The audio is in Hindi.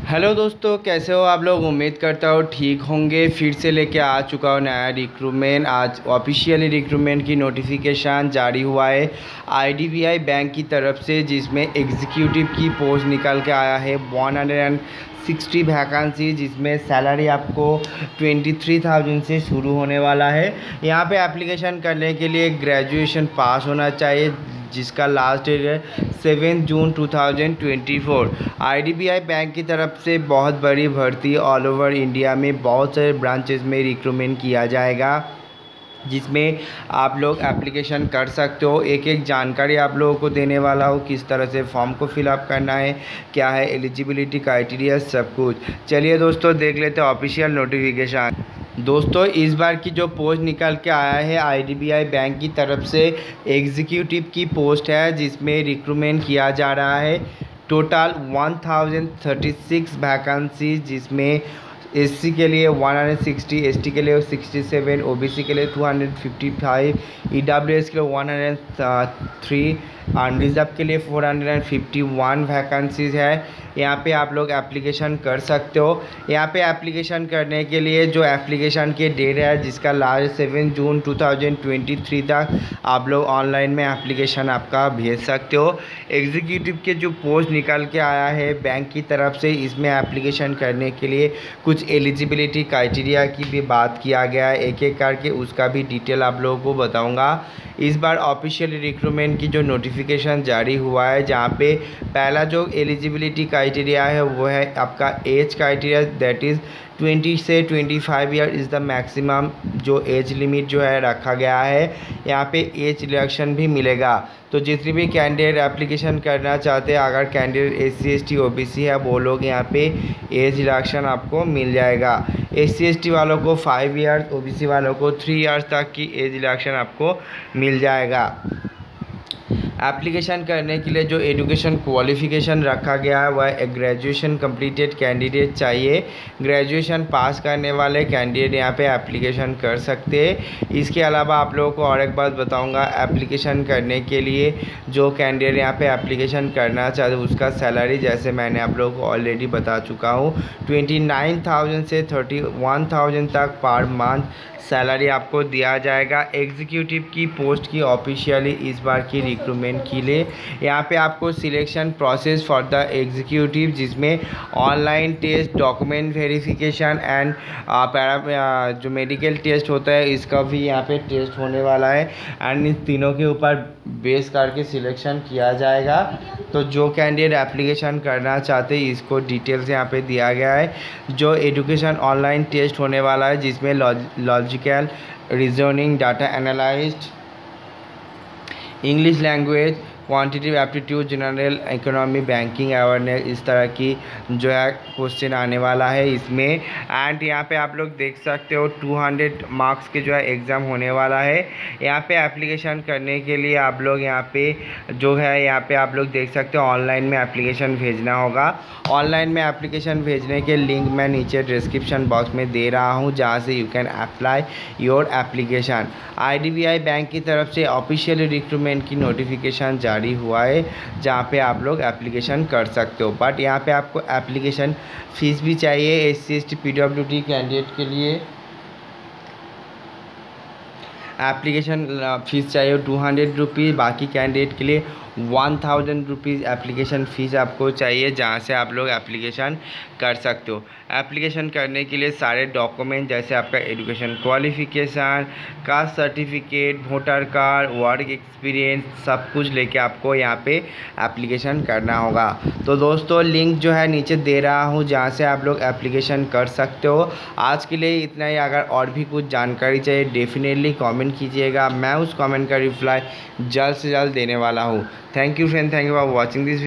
हेलो दोस्तों, कैसे हो आप लोग। उम्मीद करता हूँ ठीक होंगे। फिर से लेके आ चुका हूँ नया रिक्रूटमेंट। आज ऑफिशियली रिक्रूटमेंट की नोटिफिकेशन जारी हुआ है आईडीबीआई बैंक की तरफ से, जिसमें एग्जीक्यूटिव की पोस्ट निकल के आया है 160 वैकेंसी, जिसमें सैलरी आपको 23,000 से शुरू होने वाला है। यहाँ पे एप्लीकेशन करने के लिए ग्रेजुएशन पास होना चाहिए, जिसका लास्ट डेट है 7 जून 2024। आईडीबीआई बैंक की तरफ से बहुत बड़ी भर्ती ऑल ओवर इंडिया में बहुत सारे ब्रांचेस में रिक्रूटमेंट किया जाएगा, जिसमें आप लोग एप्लीकेशन कर सकते हो। एक एक जानकारी आप लोगों को देने वाला हूँ, किस तरह से फॉर्म को फिलअप करना है, क्या है एलिजिबिलिटी क्राइटेरिया, सब कुछ। चलिए दोस्तों, देख लेते हैं ऑफिशियल नोटिफिकेशन। दोस्तों, इस बार की जो पोस्ट निकल के आया है आईडीबीआई बैंक की तरफ से एग्जीक्यूटिव की पोस्ट है, जिसमें रिक्रूटमेंट किया जा रहा है। टोटल 1036 वैकेंसी, जिसमें एससी के लिए 160, एसटी के लिए 67, ओबीसी के लिए 255, ईडब्ल्यूएस के लिए 103, अनरिजर्व के लिए 451 वैकेंसीज़ है। यहाँ पे आप लोग एप्लीकेशन कर सकते हो। यहाँ पे एप्लीकेशन करने के लिए जो एप्लीकेशन के डेट है, जिसका लास्ट 7 जून 2023 तक आप लोग ऑनलाइन में एप्लीकेशन आपका भेज सकते हो। एग्जीक्यूटिव के जो पोस्ट निकल के आया है बैंक की तरफ से, इसमें एप्लीकेशन करने के लिए कुछ एलिजिबिलिटी क्राइटेरिया की भी बात किया गया है। एक एक करके उसका भी डिटेल आप लोगों को बताऊंगा। इस बार ऑफिशियल रिक्रूटमेंट की जो नोटिफिकेशन जारी हुआ है, जहाँ पे पहला जो एलिजिबिलिटी क्राइटेरिया है वो है आपका एज क्राइटेरिया, दैट इज़ 20 से 25 ईयर इज़ द मैक्सिमम जो एज लिमिट जो है रखा गया है। यहाँ पे एज रिडक्शन भी मिलेगा। तो जितने भी कैंडिडेट एप्लीकेशन करना चाहते हैं, अगर कैंडिडेट SC ST OBC है, वो लोग यहाँ पे एज रिडक्शन आपको मिल जाएगा। SC ST वालों को 5 ईयर्स, OBC वालों को 3 ईयर्स तक की एज रिडक्शन आपको मिल जाएगा। एप्लीकेशन करने के लिए जो एजुकेशन क्वालिफ़िकेशन रखा गया है वह एक ग्रेजुएशन कंप्लीटेड कैंडिडेट चाहिए। ग्रेजुएशन पास करने वाले कैंडिडेट यहाँ पे एप्लीकेशन कर सकते हैं। इसके अलावा आप लोगों को और एक बात बताऊंगा, एप्लीकेशन करने के लिए जो कैंडिडेट यहाँ पे एप्लीकेशन करना चाहते हैं, उसका सैलरी जैसे मैंने आप लोगों को ऑलरेडी बता चुका हूँ, 29,000 से 31,000 तक पर मंथ सैलरी आपको दिया जाएगा। एग्जीक्यूटिव की पोस्ट की ऑफिशियली इस बार की रिक्रूटमेंट के लिए यहाँ पे आपको selection process for the executive, जिसमें online test, document verification and जो मेडिकल टेस्ट होता है, इसका भी यहाँ पे टेस्ट होने वाला है। एंड इन तीनों के ऊपर बेस करके सिलेक्शन किया जाएगा। तो जो कैंडिडेट एप्लीकेशन करना चाहते हैं, इसको डिटेल्स यहाँ पे दिया गया है। जो एजुकेशन ऑनलाइन टेस्ट होने वाला है, जिसमें logical reasoning, data analyst, English language, quantitative aptitude, general economy, banking awareness, इस तरह की जो है क्वेश्चन आने वाला है इसमें। एंड यहाँ पे आप लोग देख सकते हो 200 मार्क्स के जो है एग्ज़ाम होने वाला है। यहाँ पे एप्लीकेशन करने के लिए आप लोग यहाँ पे जो है, यहाँ पे आप लोग देख सकते हो ऑनलाइन में एप्लीकेशन भेजना होगा। ऑनलाइन में एप्लीकेशन भेजने के लिंक मैं नीचे डिस्क्रिप्शन बॉक्स में दे रहा हूँ, जहाँ से you can apply your application. IDBI bank की तरफ से ऑफिशियल रिक्रूटमेंट की नोटिफिकेशन जारी हुआ है, जहाँ पे आप लोग एप्लीकेशन कर सकते हो। बट यहाँ पे आपको एप्लीकेशन फ़ीस भी चाहिए। SC ST PWD कैंडिडेट के लिए एप्लीकेशन फ़ीस चाहिए 200 रुपीज़, बाकी कैंडिडेट के लिए 1000 रुपीज़ एप्लीकेशन फ़ीस आपको चाहिए, जहाँ से आप लोग एप्लीकेशन कर सकते हो। एप्लीकेशन करने के लिए सारे डॉक्यूमेंट, जैसे आपका education qualification, caste certificate, voter card, work experience, सब कुछ लेके आपको यहाँ पे एप्लीकेशन करना होगा। तो दोस्तों, लिंक जो है नीचे दे रहा हूँ, जहाँ से आप लोग एप्लीकेशन कर सकते हो। आज के लिए इतना ही। अगर और भी कुछ जानकारी चाहिए, डेफिनेटली कमेंट कीजिएगा, मैं उस कमेंट का रिप्लाई जल्द से जल्द देने वाला हूँ। Thank you friend, thank you for watching this.